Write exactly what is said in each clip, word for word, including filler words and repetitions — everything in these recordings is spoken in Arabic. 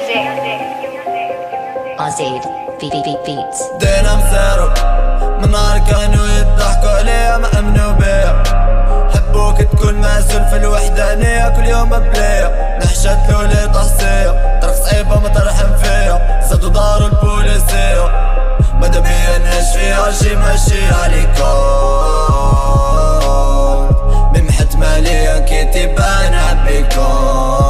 Azade Beats. دينا مسارو من نهار كانوا يضحكوا عليا ما امنوا بيا، حبوك تكون معزول في الوحدانية كل يوم بليا، نحشات لولي تحصية طرق صعيبة ما ترحم فيا، زادو دارو البوليسية مادا بيا نعيش فيها شي ماشي عليكم من محت ماليا كي تبان عبيكم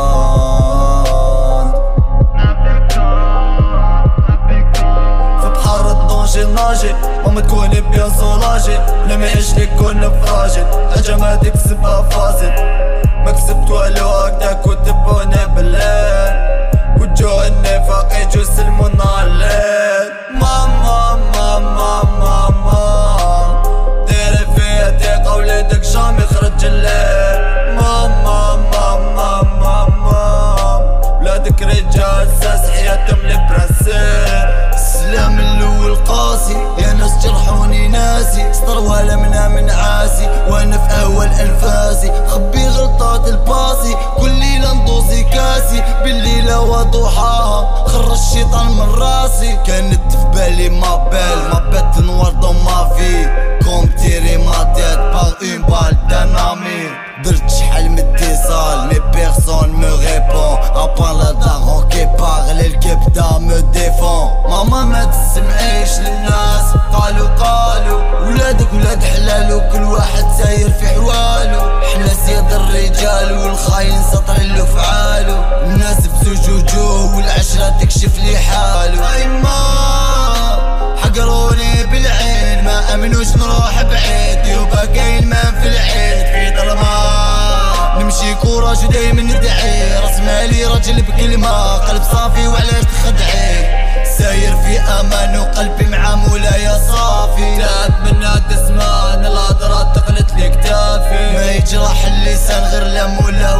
ناجي ماما تكوني بيان سولاجي ولا ما يعيش ليك كون فراجل، حاجة ما تكسبها فاصل ما كسبت والو هكدا كتبوني بالليل وجو النفاق يجو يسلمونا عليل. ماما ماما ماما ديري فيا دقيقة وليدك جامي يخرج الليل. ماما ماما ماما ولادك رجال ساس حياتهم لبراسيل. السلام الاول قاسي يا ناس جرحوني ناسي، سطر ولا منها من عاسي وانا في اول انفاسي، خبي غلطات الباسي كل ليله ندوزي كاسي بالليله وضحاها خرج الشيطان من راسي. كانت في بالي ما بال ما بات نوار دو ما في كوم تيري ما تيت باغ اون بال دان امي. درت شحال من اتصال مي بيرسون مو ريبون ابان لا دارون كي باغلي الكبده مو ديفون. ماما ما تسمعيش للناس قالوا قالوا ولادك ولاد حلال وكل واحد ساير في حوالو، حنا سيد الرجال والخاين سطرين له فعالو، الناس بزوج وجوه والعشرة تكشف لي حالو. ايما حقروني بالعين ما امنوش نروح بعيد يوبا كاين مان في العيد في ظلمة نمشي كوراج ودايما ندعي راس مالي راجل بكلمة قلب صافي وعلاش تخدعي، ساير في امان وقلبي مع مولاي صافي. لا اتمنى تسمعنا الهضرات تقلت لي كتافي ما يجرح اللسان غير لا مولا